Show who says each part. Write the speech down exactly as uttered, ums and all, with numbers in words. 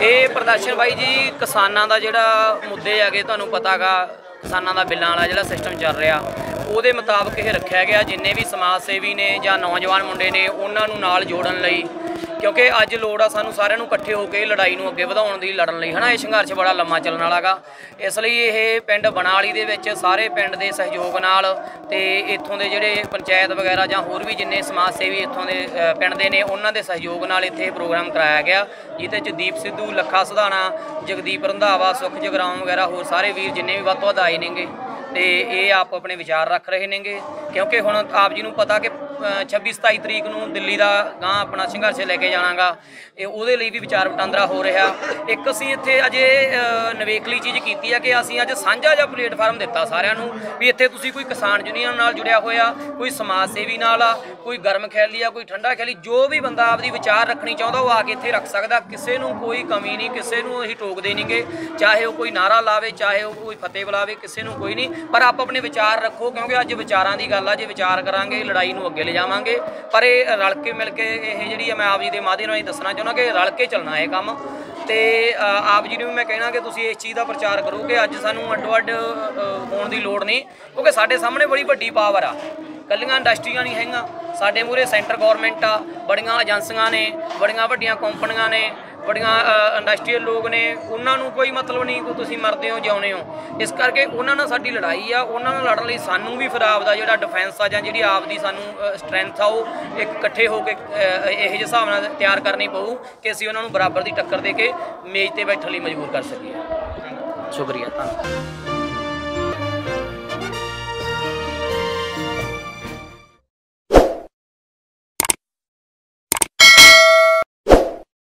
Speaker 1: ਇਹ ਪ੍ਰਦਰਸ਼ਨ ਬਾਈ ਜੀ ਕਿਸਾਨਾਂ ਦਾ ਜਿਹੜਾ ਮੁੱਦੇ ਹੈਗੇ ਤੁਹਾਨੂੰ ਪਤਾ ਗਾ ਕਿਸਾਨਾਂ ਦਾ ਬਿੱਲਾਂ ਵਾਲਾ ਜਿਹੜਾ ਸਿਸਟਮ ਚੱਲ ਰਿਹਾ ਉਹਦੇ ਮੁਤਾਬਕ ਇਹ ਰੱਖਿਆ ਗਿਆ ਜਿੰਨੇ ਵੀ ਸਮਾਜ ਸੇਵੀ ਨੇ ਜਾਂ ਨੌਜਵਾਨ ਮੁੰਡੇ ਨੇ ਉਹਨਾਂ ਨੂੰ ਨਾਲ ਜੋੜਨ ਲਈ क्योंकि अज लोड़ आ सानू सारिਆਂ ਨੂੰ इकट्ठे होकर लड़ाई ਨੂੰ ਅੱਗੇ ਵਧਾਉਣ ਦੀ लड़न ਲਈ है ना। ये संघर्ष बड़ा लम्मा चलने वाला गा इसलिए ये पिंड बनाली दे विच सारे पिंड के सहयोग नाल ते इत्थों दे जिहड़े पंचायत वगैरह जां होर भी जिन्ने समाज सेवी इत्थों दे पिंड दे ने उन्हां दे सहयोग नाल इत्थे प्रोग्राम कराया गया जिहदे च दीप सिद्धू लखा सधाना जगदीप रंधावा सुख जगराम वगैरह होर सारे वीर जिन्ने भी वध वध आए नेंगे तो ये आप अपने विचार रख रहे नेंगे क्योंकि हुण आप जी नूं पता कि छब्बी सताई तरीक नूं दिल्ली का गां अपना संघर्ष लैके जाना गा ਉਹਦੇ ਲਈ ਵੀ ਵਿਚਾਰ ਵਟਾਂਦਰਾ ਹੋ ਰਿਹਾ। ਇੱਕ ਅਸੀਂ ਇੱਥੇ ਅਜੇ ਨਵੇਕਲੀ ਚੀਜ਼ ਕੀਤੀ ਹੈ ਕਿ ਅਸੀਂ ਅੱਜ ਸਾਂਝਾ ਜਿਹਾ ਪਲੇਟਫਾਰਮ ਦਿੱਤਾ ਸਾਰਿਆਂ ਨੂੰ ਵੀ ਇੱਥੇ ਤੁਸੀਂ ਕੋਈ ਕਿਸਾਨ ਯੂਨੀਅਨ ਨਾਲ ਜੁੜਿਆ ਹੋਇਆ ਕੋਈ ਸਮਾਜ ਸੇਵੀ ਨਾਲ ਆ ਕੋਈ ਗਰਮ ਖਿਆਲੀ ਆ ਕੋਈ ਠੰਡਾ ਖਿਆਲੀ ਜੋ ਵੀ ਬੰਦਾ ਆਪਦੀ ਵਿਚਾਰ ਰੱਖਣੀ ਚਾਹੁੰਦਾ ਉਹ ਆ ਕੇ ਇੱਥੇ ਰੱਖ ਸਕਦਾ। ਕਿਸੇ ਨੂੰ ਕੋਈ ਕਮੀ ਨਹੀਂ ਕਿਸੇ ਨੂੰ ਅਸੀਂ ਟੋਕਦੇ ਨਹੀਂਗੇ ਚਾਹੇ ਉਹ ਕੋਈ ਨਾਰਾ ਲਾਵੇ ਚਾਹੇ ਉਹ ਕੋਈ ਫਤਿਹ ਬੁਲਾਵੇ ਕਿਸੇ ਨੂੰ ਕੋਈ ਨਹੀਂ ਪਰ ਆਪ ਆਪਣੇ ਵਿਚਾਰ ਰੱਖੋ ਕਿਉਂਕਿ ਅੱਜ ਵਿਚਾਰਾਂ ਦੀ ਗੱਲ ਆ ਜੇ ਵਿਚਾਰ ਕਰਾਂਗੇ ਲੜਾਈ ਨੂੰ ਅੱਗੇ ਲੈ ਜਾਵਾਂਗੇ। ਪਰ ਇਹ ਰਲ ਕੇ ਮਿਲ ਕੇ ਇਹ ਜਿਹੜੀ ਮੈਂ ਆਪ ਜੀ ਦੇ ਮਾਧਿਅਮ ਰਾਹੀਂ ਦੱਸਣਾ ਚਾਹੁੰਦਾ कि रल के चलना है काम तो आप जी ने भी मैं कहना कि तुसीं इस चीज़ का प्रचार करो कि अज सानूं अड्डो अड्ड होने की लोड़ नहीं क्योंकि साडे सामने बड़ी वड्डी पावर आ कल्लियां इंडस्ट्रियां नहीं हैगियां साडे मूहरे सेंटर गौरमेंट आ बड़ियां एजेंसियां ने बड़ियां वड्डियां कंपनियां ने बड़ियां इंडस्ट्रीयल लोग ने उन्होंने कोई मतलब नहीं कि तुसीं मरदे हो जिउंदे हो इस करके उन्हां नाल साडी लड़ाई आ उन्हां नाल लड़न लई सानूं भी फिर आपदा जिहड़ा डिफेंस आ जां जिहड़ी आपदी सानूं स्ट्रैंथ आ वो एक इकट्ठे होकर इहो ਜਿਹੇ ਹਿਸਾਬ ਨਾਲ ਤਿਆਰ ਕਰਨੀ ਪਊ कि ਅਸੀਂ ਉਹਨਾਂ ਨੂੰ बराबर की टक्कर दे के मेज ते बैठण लई मजबूर कर सकीए। शुक्रिया।